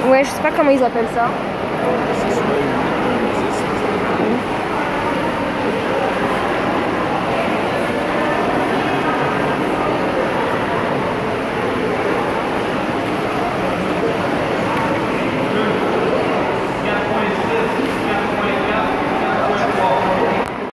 Ouais, je sais pas comment ils appellent ça.